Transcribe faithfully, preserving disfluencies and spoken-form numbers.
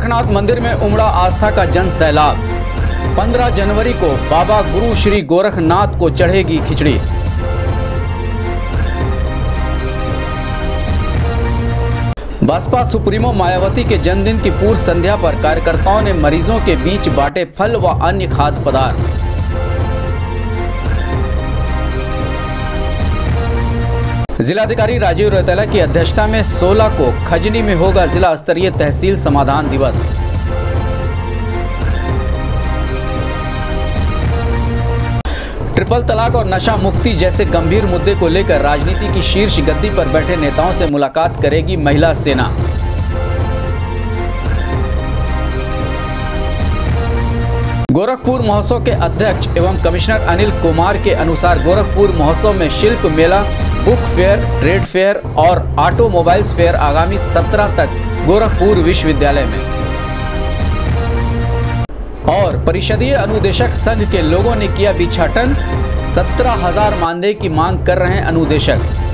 गोरखनाथ मंदिर में उमड़ा आस्था का जन सैलाब। पंद्रह जनवरी को बाबा गुरु श्री गोरखनाथ को चढ़ेगी खिचड़ी। बसपा सुप्रीमो मायावती के जन्मदिन की पूर्व संध्या पर कार्यकर्ताओं ने मरीजों के बीच बांटे फल व अन्य खाद्य पदार्थ। जिलाधिकारी राजीव रौतेला की अध्यक्षता में सोलह को खजनी में होगा जिला स्तरीय तहसील समाधान दिवस। ट्रिपल तलाक और नशा मुक्ति जैसे गंभीर मुद्दे को लेकर राजनीति की शीर्ष गद्दी पर बैठे नेताओं से मुलाकात करेगी महिला सेना। गोरखपुर महोत्सव के अध्यक्ष एवं कमिश्नर अनिल कुमार के अनुसार गोरखपुर महोत्सव में शिल्प मेला, बुक फेयर, ट्रेड फेयर और ऑटोमोबाइल्स फेयर आगामी सत्रह तक गोरखपुर विश्वविद्यालय में। और परिषदीय अनुदेशक संघ के लोगों ने किया बिछाटन, सत्रह हजार मानदेय की मांग कर रहे हैं अनुदेशक।